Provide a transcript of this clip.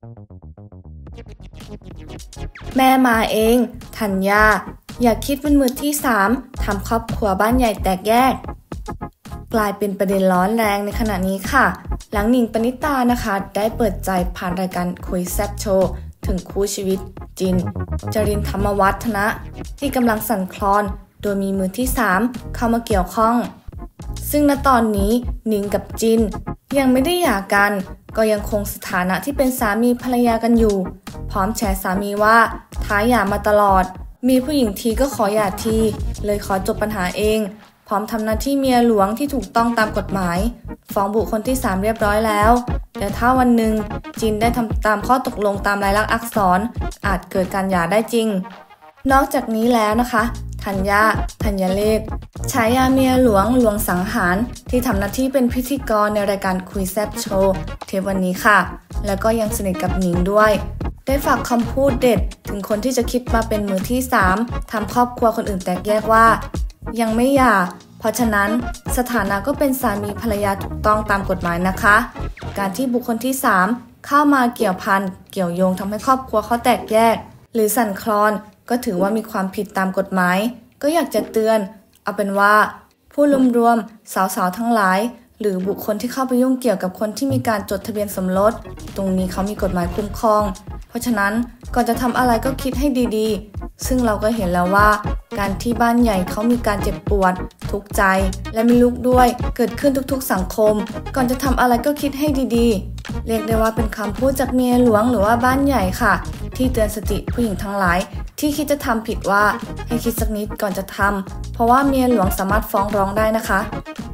แม่มาเองธัญญาอย่าคิดเป็นมือที่3ทำครอบครัวบ้านใหญ่แตกแยกกลายเป็นประเด็นร้อนแรงในขณะนี้ค่ะหลังหนิงปณิตานะคะได้เปิดใจผ่านรายการคุยแซ่บโชว์ถึงคู่ชีวิตจินจรินธรรมวัฒนะที่กำลังสั่นคลอนโดยมีมือที่3เข้ามาเกี่ยวข้องซึ่งณตอนนี้หนิงกับจินยังไม่ได้หย่ากันก็ยังคงสถานะที่เป็นสามีภรรยากันอยู่พร้อมแชร์สามีว่าท้าหย่ามาตลอดมีผู้หญิงทีก็ขอหย่าทีเลยขอจบปัญหาเองพร้อมทำหน้าที่เมียหลวงที่ถูกต้องตามกฎหมายฟ้องบุคคลที่3เรียบร้อยแล้วแต่ถ้าวันหนึ่งจินได้ทำตามข้อตกลงตามลายลักษณ์อักษรอาจเกิดการหย่าได้จริงนอกจากนี้แล้วนะคะธัญเลศฉายาเมียหลวงสังหารที่ทำหน้าที่เป็นพิธีกรในรายการคุยแซ่บโชว์เทปวันนี้ค่ะแล้วก็ยังสนิทกับหนิงด้วยได้ฝากคำพูดเด็ดถึงคนที่จะคิดมาเป็นมือที่3ทำครอบครัวคนอื่นแตกแยกว่ายังไม่หย่าเพราะฉะนั้นสถานะก็เป็นสามีภรรยาถูกต้องตามกฎหมายนะคะการที่บุคคลที่3เข้ามาเกี่ยวพันเกี่ยวโยงทำให้ครอบครัวเขาแตกแยกหรือสั่นคลอนก็ถือว่ามีความผิดตามกฎหมายก็อยากจะเตือนเอาเป็นว่าผู้รวมสาวๆทั้งหลายหรือบุคคลที่เข้าไปยุ่งเกี่ยวกับคนที่มีการจดทะเบียนสมรสตรงนี้เขามีกฎหมายคุ้มครองเพราะฉะนั้นก่อนจะทำอะไรก็คิดให้ดีๆซึ่งเราก็เห็นแล้วว่าการที่บ้านใหญ่เขามีการเจ็บปวดทุกข์ใจและมีลูกด้วยเกิดขึ้นทุกๆสังคมก่อนจะทำอะไรก็คิดให้ดีๆเรียกได้ว่าเป็นคำพูดจากเมียหลวงหรือว่าบ้านใหญ่ค่ะที่เตือนสติผู้หญิงทั้งหลายที่คิดจะทำผิดว่าให้คิดสักนิดก่อนจะทำเพราะว่าเมียหลวงสามารถฟ้องร้องได้นะคะ